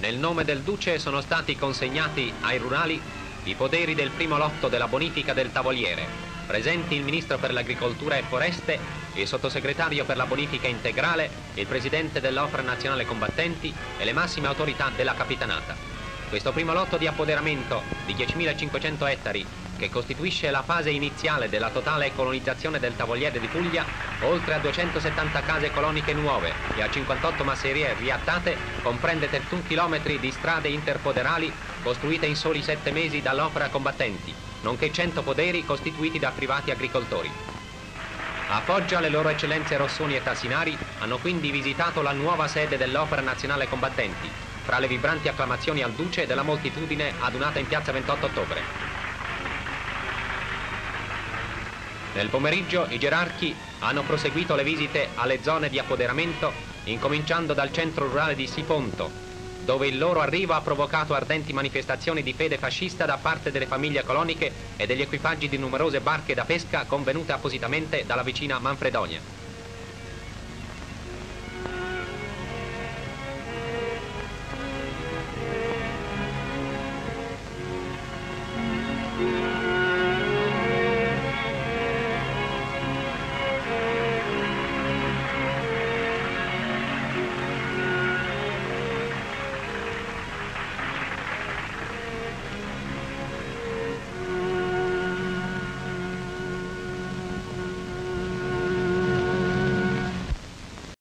nel nome del Duce sono stati consegnati ai rurali i poderi del primo lotto della bonifica del Tavoliere, presenti il Ministro per l'Agricoltura e Foreste, il Sottosegretario per la Bonifica Integrale, il Presidente dell'Opera Nazionale Combattenti e le massime autorità della Capitanata. Questo primo lotto di appoderamento di 10.500 ettari, che costituisce la fase iniziale della totale colonizzazione del Tavoliere di Puglia, oltre a 270 case coloniche nuove e a 58 masserie riattate, comprende 31 chilometri di strade interpoderali costruite in soli 7 mesi dall'Opera Combattenti, nonché 100 poderi costituiti da privati agricoltori. A Foggia le loro eccellenze Rossoni e Tassinari hanno quindi visitato la nuova sede dell'Opera Nazionale Combattenti, fra le vibranti acclamazioni al Duce e della moltitudine adunata in piazza 28 ottobre. Nel pomeriggio i gerarchi hanno proseguito le visite alle zone di appoderamento, incominciando dal centro rurale di Siponto, dove il loro arrivo ha provocato ardenti manifestazioni di fede fascista da parte delle famiglie coloniche e degli equipaggi di numerose barche da pesca convenute appositamente dalla vicina Manfredonia.